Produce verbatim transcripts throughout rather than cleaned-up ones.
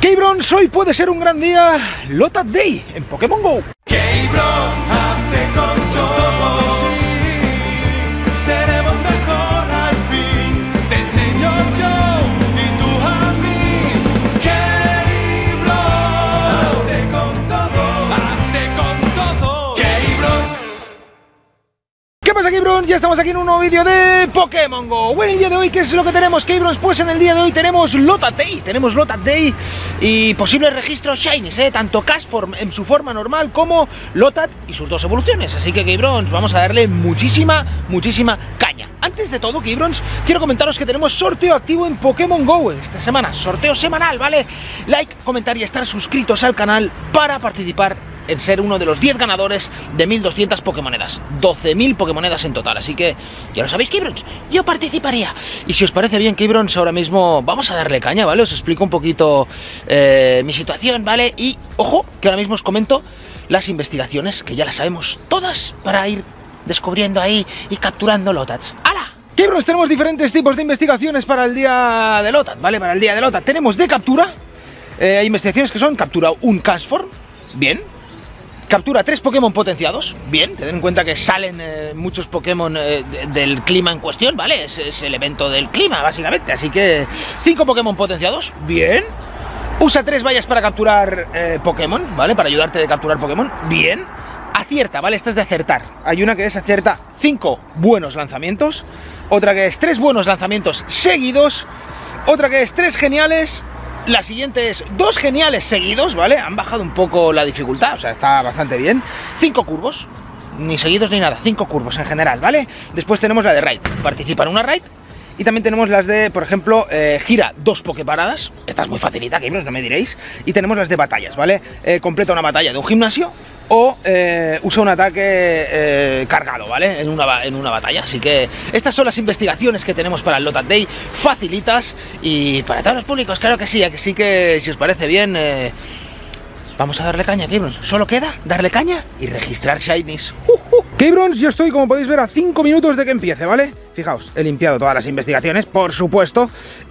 K-Bronze, hoy puede ser un gran día, Lotad Day en Pokémon GO. K-Bronze, hazte con todo, sí, seremos mejor al fin, te enseño yo y tú a mí. K-Bronze, hazte con todo, hazte con todo. K-Bronze. ¿Qué pasa, K-Bronze? Ya estamos aquí en un nuevo vídeo de Pokémon GO. Bueno, el día de hoy, ¿qué es lo que tenemos, K-Bronze? Pues en el día de hoy tenemos Lotad Day, tenemos Lotad Day y posibles registros Shinies, ¿eh? Tanto Castform en su forma normal como Lotad y sus dos evoluciones. Así que, K-Bronze, vamos a darle muchísima, muchísima caña. Antes de todo, K-Bronze, quiero comentaros que tenemos sorteo activo en Pokémon GO esta semana. Sorteo semanal, ¿vale? Like, comentar y estar suscritos al canal para participar en ser uno de los diez ganadores de mil doscientas Pokémonedas, doce mil Pokémonedas en total, así que ya lo sabéis, K-Bronze, yo participaría. Y si os parece bien, K-Bronze, ahora mismo vamos a darle caña, ¿vale? Os explico un poquito eh, mi situación, ¿vale? Y ojo, que ahora mismo os comento las investigaciones, que ya las sabemos todas, para ir descubriendo ahí y capturando Lotads. ¡Hala! K-Bronze, tenemos diferentes tipos de investigaciones para el día de Lotad, ¿vale? Para el día de Lotad tenemos de captura, eh, hay investigaciones que son captura un Castform, bien. Captura tres Pokémon potenciados, bien, ten en cuenta que salen eh, muchos Pokémon eh, de, del clima en cuestión, ¿vale? Es, es el evento del clima, básicamente, así que cinco Pokémon potenciados, bien. Usa tres vallas para capturar eh, Pokémon, ¿vale? Para ayudarte de capturar Pokémon, bien. Acierta, ¿vale? Esta es de acertar. Hay una que es acierta cinco buenos lanzamientos, otra que es tres buenos lanzamientos seguidos, otra que es tres geniales. La siguiente es dos geniales seguidos, ¿vale? Han bajado un poco la dificultad, o sea, está bastante bien. Cinco curvos, ni seguidos ni nada, cinco curvos en general, ¿vale? Después tenemos la de raid, participa en una raid. Y también tenemos las de, por ejemplo, eh, gira dos poképaradas. Esta es muy facilita, que no me diréis. Y tenemos las de batallas, ¿vale? Eh, completa una batalla de un gimnasio o eh, usa un ataque eh, cargado, ¿vale? En una, en una batalla. Así que estas son las investigaciones que tenemos para el Lotad Day, facilitas y para todos los públicos, claro que sí. Así que si os parece bien, eh, vamos a darle caña, K-Bronze. Solo queda darle caña y registrar Shinies. Uh, uh. K-Bronze, yo estoy, como podéis ver, a cinco minutos de que empiece, ¿vale? Fijaos, he limpiado todas las investigaciones, por supuesto.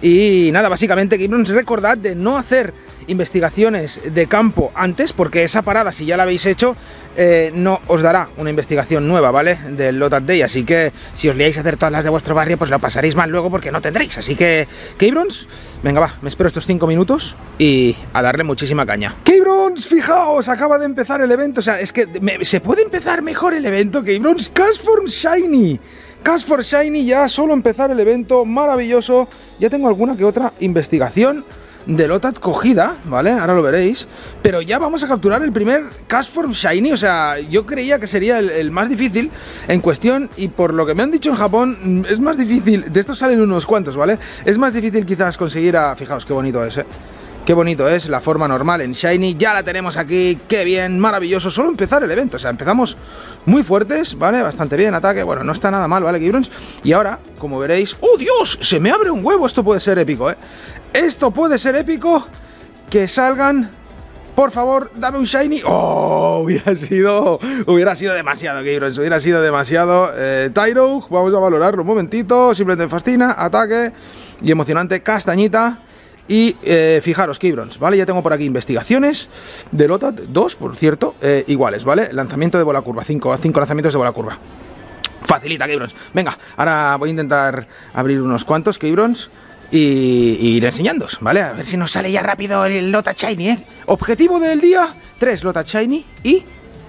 Y nada, básicamente, K-Bronze, recordad de no hacer investigaciones de campo antes, porque esa parada, si ya la habéis hecho, eh, no os dará una investigación nueva, ¿vale? Del Lotad Day, así que si os liáis a hacer todas las de vuestro barrio, pues lo pasaréis mal luego porque no tendréis. Así que, K-Bronze, venga, va, me espero estos cinco minutos y a darle muchísima caña. K-Bronze, fijaos, acaba de empezar el evento, o sea, es que me, se puede empezar mejor el evento, K-Bronze. Castform Shiny, Castform Shiny, ya solo empezar el evento, maravilloso. Ya tengo alguna que otra investigación de Lotad cogida, ¿vale? Ahora lo veréis. Pero ya vamos a capturar el primer Castform Shiny. O sea, yo creía que sería el, el más difícil en cuestión. Y por lo que me han dicho en Japón, es más difícil. De estos salen unos cuantos, ¿vale? Es más difícil quizás conseguir a... Fijaos qué bonito es, ¿eh? Qué bonito es la forma normal en Shiny. Ya la tenemos aquí, qué bien, maravilloso. Solo empezar el evento, o sea, empezamos muy fuertes, ¿vale? Bastante bien, ataque, bueno, no está nada mal, ¿vale, K-Bronze? Y ahora, como veréis... ¡Oh, Dios! Se me abre un huevo, esto puede ser épico, ¿eh? Esto puede ser épico. Que salgan... Por favor, dame un Shiny. ¡Oh! Hubiera sido... Hubiera sido demasiado, K-Bronze. Hubiera sido demasiado. Eh, Tyro, vamos a valorarlo un momentito. Simplemente fascina, ataque y emocionante, castañita. Y eh, fijaros, K-Bronze, ¿vale? Ya tengo por aquí investigaciones de Lotad, dos, por cierto, eh, iguales, ¿vale? Lanzamiento de bola curva, cinco, cinco lanzamientos de bola curva. Facilita, K-Bronze. Venga, ahora voy a intentar abrir unos cuantos, K-Bronze, y, y ir enseñándoos, ¿vale? A ver si nos sale ya rápido el Lotad Shiny, ¿eh? Objetivo del día, tres Lotad Shiny y...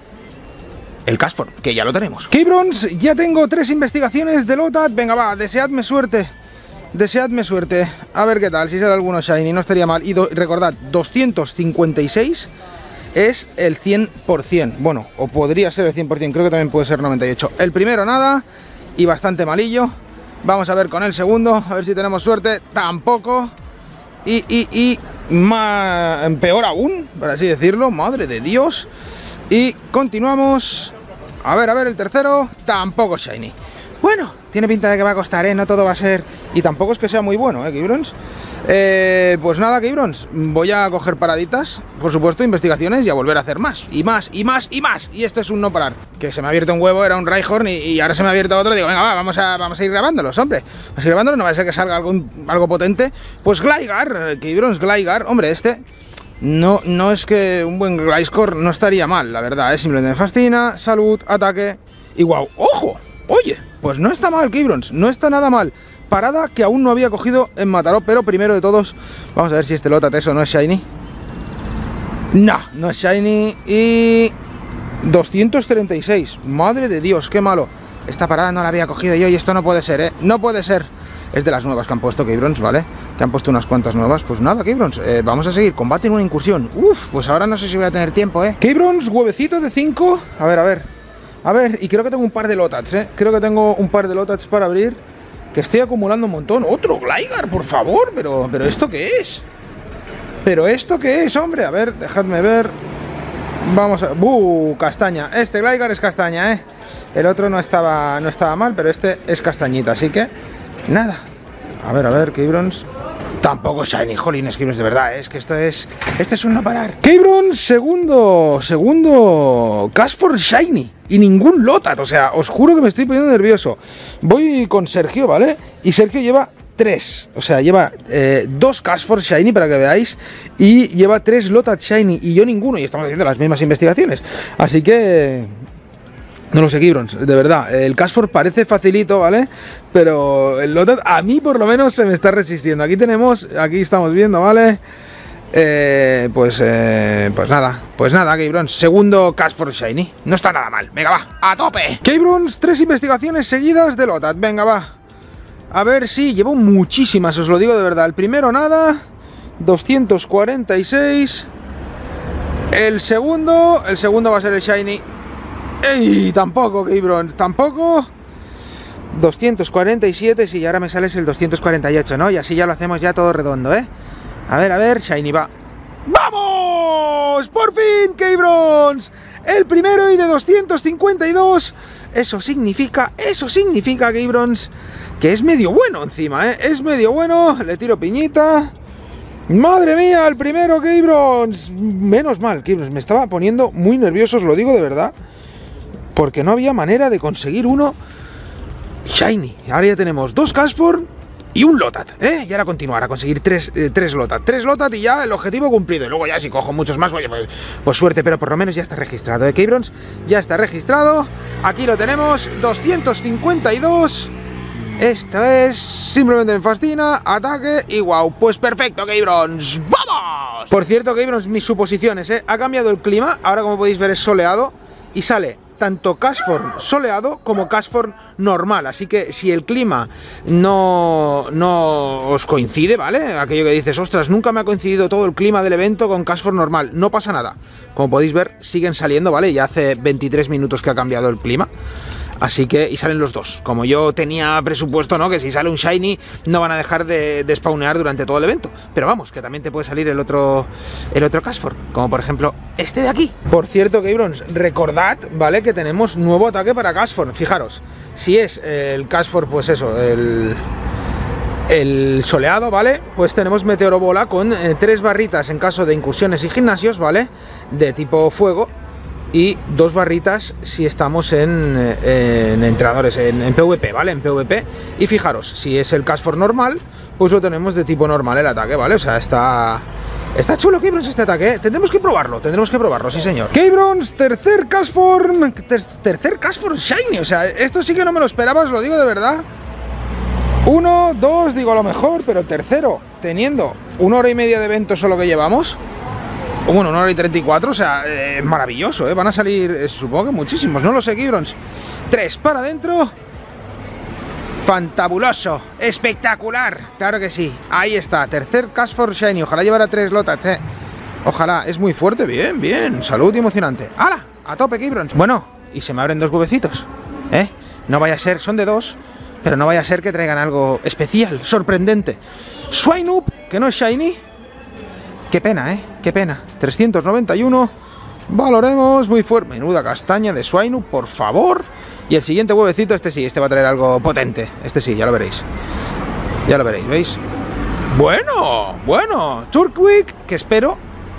el Castform, que ya lo tenemos. K-Bronze, ya tengo tres investigaciones de Lotad. Venga, va, deseadme suerte. Deseadme suerte, a ver qué tal, si sale alguno Shiny, no estaría mal. Y do, recordad, doscientos cincuenta y seis es el cien por cien. Bueno, o podría ser el cien por cien, creo que también puede ser noventa y ocho. El primero nada, y bastante malillo. Vamos a ver con el segundo, a ver si tenemos suerte. Tampoco. Y, y, y, más, peor aún, por así decirlo, madre de Dios. Y continuamos. A ver, a ver, el tercero, tampoco Shiny. Bueno, tiene pinta de que va a costar, ¿eh? No todo va a ser... Y tampoco es que sea muy bueno, ¿eh, K-Bronze? Eh, pues nada, K-Bronze, voy a coger paraditas, por supuesto, investigaciones y a volver a hacer más, y más, y más, y más. Y esto es un no parar. Que se me ha abierto un huevo, era un Rhyhorn, y, y ahora se me ha abierto otro. Digo, venga, va, vamos a, vamos a ir grabándolos, hombre. Vamos a ir grabándolos, no va a ser que salga algo, algo potente. Pues Gligar, K-Bronze, Gligar, hombre, este... No, no es que un buen Gliscor no estaría mal, la verdad, es simplemente me fascina, salud, ataque y wow, ¡ojo! Oye, pues no está mal Keybrons, no está nada mal. Parada que aún no había cogido en Mataró, pero primero de todos, vamos a ver si este Lotat eso no es Shiny. No, no es Shiny y... doscientos treinta y seis, madre de Dios, qué malo. Esta parada no la había cogido yo y esto no puede ser, ¿eh? No puede ser. Es de las nuevas que han puesto Keybrons, ¿vale? Que han puesto unas cuantas nuevas. Pues nada, Keybrons, eh, vamos a seguir. Combate en una incursión. Uf, pues ahora no sé si voy a tener tiempo, ¿eh? Keybrons, huevecito de cinco. A ver, a ver. A ver, y creo que tengo un par de Lotats, ¿eh? Creo que tengo un par de Lotats para abrir. Que estoy acumulando un montón. ¡Otro Gligar, por favor! Pero, pero ¿esto qué es? ¿Pero esto qué es, hombre? A ver, dejadme ver. Vamos a... ¡Buh! Castaña. Este Gligar es castaña, ¿eh? El otro no estaba, no estaba mal, pero este es castañita, así que... Nada. A ver, a ver, Keybrons. Tampoco Shiny, jolines, Keybrons, de verdad, ¿eh? Es que esto es... Este es un no parar. Keybrons, segundo... Segundo... Cashforce Shiny. Y ningún Lotat, o sea, os juro que me estoy poniendo nervioso. Voy con Sergio, ¿vale? Y Sergio lleva... tres, o sea, lleva eh, dos Cashforce Shiny para que veáis y lleva tres Lotat Shiny y yo ninguno y estamos haciendo las mismas investigaciones, así que no lo sé, Keybrons, de verdad, el Cashforce parece facilito, ¿vale? Pero el Lotat a mí por lo menos se me está resistiendo. Aquí tenemos, aquí estamos viendo, ¿vale? Eh, pues, eh, pues nada, pues nada, Keybrons, segundo Cashforce Shiny, no está nada mal, venga va, a tope. Keybrons, tres investigaciones seguidas de Lotat, venga va. A ver si llevo muchísimas, os lo digo de verdad. El primero nada, doscientos cuarenta y seis. El segundo, el segundo va a ser el Shiny. ¡Ey! Tampoco, Keybrons, tampoco. doscientos cuarenta y siete, sí, y ahora me sales el doscientos cuarenta y ocho, ¿no? Y así ya lo hacemos ya todo redondo, ¿eh? A ver, a ver, Shiny va. ¡Vamos! ¡Por fin, Keybrons! El primero y de doscientos cincuenta y dos. Eso significa, eso significa, Keybrons, que es medio bueno encima, ¿eh? Es medio bueno, le tiro piñita. ¡Madre mía! El primero, Keybrons. Menos mal, Keybrons, me estaba poniendo muy nervioso, os lo digo de verdad. Porque no había manera de conseguir uno Shiny. Ahora ya tenemos dos Cashforce y un Lotat, ¿eh? Y ahora continuar a conseguir tres, eh, tres Lotat. Tres Lotat y ya el objetivo cumplido. Y luego ya si cojo muchos más, oye, pues, pues suerte, pero por lo menos ya está registrado, ¿eh, Keybrons? Ya está registrado. Aquí lo tenemos, doscientos cincuenta y dos. Esto es... Simplemente me fascina, ataque y wow. Pues perfecto, Keybrons. ¡Vamos! Por cierto, Keybrons, mis suposiciones, ¿eh? Ha cambiado el clima, ahora como podéis ver es soleado y sale tanto Cashforce soleado como Cashforce normal, así que si el clima no, no os coincide, ¿vale? Aquello que dices, ostras, nunca me ha coincidido todo el clima del evento con Cashforce normal, no pasa nada. Como podéis ver, siguen saliendo, ¿vale? Ya hace veintitrés minutos que ha cambiado el clima. Así que, y salen los dos. Como yo tenía presupuesto, ¿no? Que si sale un Shiny no van a dejar de, de spawnear durante todo el evento. Pero vamos, que también te puede salir el otro el otro Cashforce, como por ejemplo este de aquí. Por cierto, Keybrons, recordad, ¿vale? Que tenemos nuevo ataque para Cashforce. Fijaros, si es el Cashforce, pues eso, el... el soleado, ¿vale? Pues tenemos Meteoro Bola con eh, tres barritas en caso de incursiones y gimnasios, ¿vale? De tipo fuego. Y dos barritas si estamos en, en entrenadores, en, en PvP, ¿vale? En PvP. Y fijaros, si es el Cashforce normal, pues lo tenemos de tipo normal el ataque, ¿vale? O sea, está... Está chulo, Keybrons, este ataque, ¿eh? Tendremos que probarlo, tendremos que probarlo, sí señor. Keybrons, tercer Cashforce... Ter, tercer Cashforce Shiny, o sea, esto sí que no me lo esperaba, os lo digo de verdad. Uno, dos, digo a lo mejor, pero el tercero, teniendo una hora y media de evento solo que llevamos... Bueno, una hora y treinta y cuatro, o sea, es eh, maravilloso, ¿eh? Van a salir, eh, supongo que muchísimos, no lo sé, Keybrons. Tres para adentro. Fantabuloso, espectacular, claro que sí. Ahí está, tercer Cashforce Shiny, ojalá llevara tres Lotats, eh. Ojalá, es muy fuerte, bien, bien, salud y emocionante. ¡Hala! A tope, Keybrons. Bueno, y se me abren dos huevecitos, ¿eh? No vaya a ser, son de dos, pero no vaya a ser que traigan algo especial, sorprendente. Swinub, que no es Shiny. Qué pena, ¿eh? Qué pena. trescientos noventa y uno. Valoremos muy fuerte. Menuda castaña de Swinub, por favor. Y el siguiente huevecito, este sí, este va a traer algo potente. Este sí, ya lo veréis. Ya lo veréis, ¿veis? Bueno, bueno. Turtwig, que espero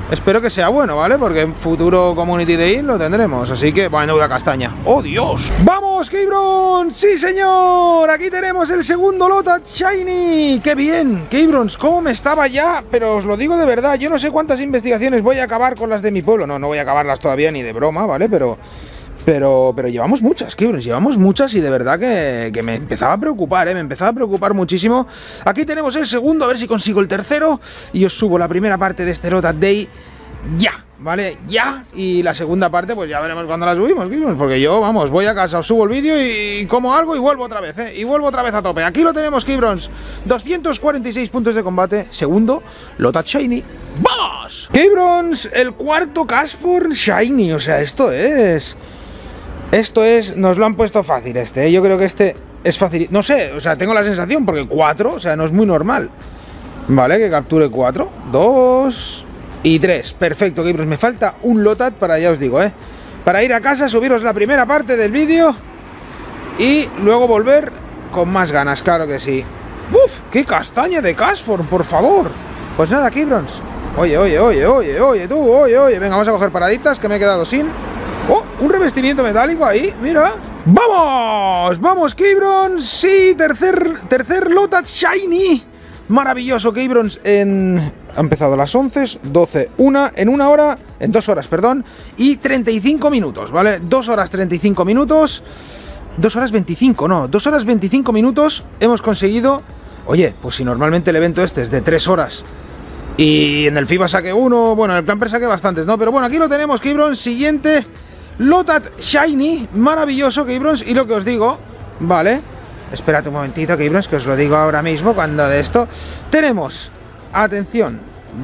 Espero que sea bueno, ¿vale? Porque en futuro Community Day lo tendremos. Así que, bueno, de castaña. ¡Oh, Dios! ¡Vamos, K-Bronze! ¡Sí, señor! Aquí tenemos el segundo Lotat Shiny. ¡Qué bien! K-Bronze, ¿cómo me estaba ya? Pero os lo digo de verdad, yo no sé cuántas investigaciones voy a acabar con las de mi pueblo. No, no voy a acabarlas todavía ni de broma, ¿vale? Pero... Pero, pero llevamos muchas, K-Bronze, llevamos muchas y de verdad que, que me empezaba a preocupar, ¿eh? Me empezaba a preocupar muchísimo. Aquí tenemos el segundo, a ver si consigo el tercero. Y os subo la primera parte de este Lotat Day ya, ¿vale? Ya. Y la segunda parte, pues ya veremos cuando la subimos, K-Bronze, porque yo, vamos, voy a casa, os subo el vídeo y como algo y vuelvo otra vez, ¿eh? Y vuelvo otra vez a tope. Aquí lo tenemos, K-Bronze, doscientos cuarenta y seis puntos de combate, segundo Lotat Shiny. ¡Vamos! K-Bronze, el cuarto Cashform Shiny, o sea, esto es... Esto es, nos lo han puesto fácil este, ¿eh? Yo creo que este es fácil, no sé, o sea, tengo la sensación, porque cuatro, o sea, no es muy normal. Vale, que capture cuatro, dos y tres, perfecto, K-Bronze, me falta un Lotat para, ya os digo, ¿eh? Para ir a casa, subiros la primera parte del vídeo y luego volver con más ganas, claro que sí. ¡Uf! ¡Qué castaña de Cashform, por favor! Pues nada, K-Bronze, oye, oye, oye, oye, oye, tú, oye, oye, venga, vamos a coger paraditas, que me he quedado sin... ¡Oh! Un revestimiento metálico ahí, mira. ¡Vamos! ¡Vamos, K-Bronze! Sí, tercer, tercer Lotat Shiny. Maravilloso, K-Bronze en... Ha empezado a las once, doce, una, en una hora, en dos horas, perdón, y treinta y cinco minutos, ¿vale? dos horas treinta y cinco minutos, dos horas veinticinco, no, dos horas veinticinco minutos hemos conseguido... Oye, pues si normalmente el evento este es de tres horas... Y en el FIBA saqué uno, bueno, en el Clamper saqué bastantes, ¿no? Pero bueno, aquí lo tenemos, K-Bronze, siguiente Lotat Shiny, maravilloso, K-Bronze, y lo que os digo, vale, esperad un momentito, K-Bronze, que os lo digo ahora mismo, cuando de esto, tenemos, atención,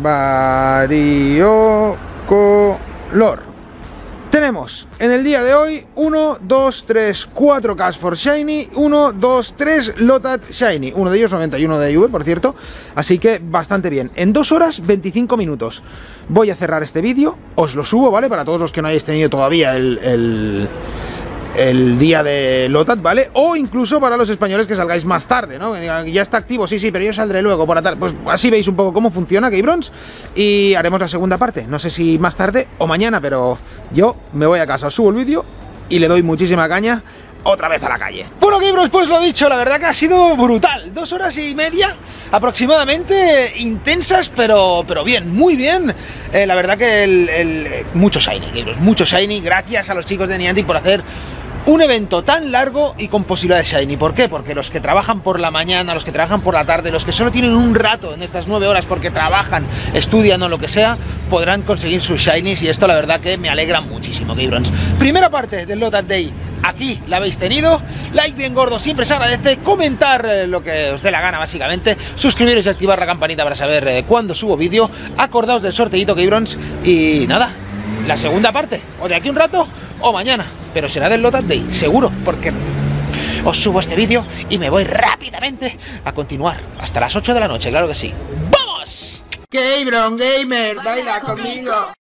variocolor. Tenemos en el día de hoy uno, dos, tres, cuatro Cashform Shiny, uno, dos, tres Lotat Shiny, uno de ellos noventa y uno de I V, por cierto, así que bastante bien. En dos horas veinticinco minutos voy a cerrar este vídeo, os lo subo, ¿vale? Para todos los que no hayáis tenido todavía el... el... el día de Lotat, ¿vale? O incluso para los españoles que salgáis más tarde, ¿no? Que digan, ya está activo, sí, sí, pero yo saldré luego por la tarde. Pues así veis un poco cómo funciona K-Bronze y haremos la segunda parte. No sé si más tarde o mañana, pero yo me voy a casa, os subo el vídeo y le doy muchísima caña otra vez a la calle. Bueno, K-Bronze, pues lo dicho, la verdad que ha sido brutal. Dos horas y media aproximadamente, intensas, pero, pero bien, muy bien. Eh, la verdad que el, el, mucho Shiny, K-Bronze, mucho Shiny. Gracias a los chicos de Niantic por hacer un evento tan largo y con posibilidades Shiny. ¿Por qué? Porque los que trabajan por la mañana, los que trabajan por la tarde, los que solo tienen un rato en estas nueve horas porque trabajan, estudian o lo que sea, podrán conseguir sus Shinies, y esto la verdad que me alegra muchísimo, K-Bronze. Primera parte del Lotat Day, aquí la habéis tenido. Like bien gordo, siempre se agradece. Comentar eh, lo que os dé la gana, básicamente. Suscribiros y activar la campanita para saber eh, cuándo subo vídeo. Acordaos del sorteito, K-Bronze. Y nada, la segunda parte, o de aquí un rato o mañana, pero será del Lotat Day, seguro, porque os subo este vídeo y me voy rápidamente a continuar hasta las ocho de la noche, claro que sí. ¡Vamos! K-Bronze Gamer, baila conmigo.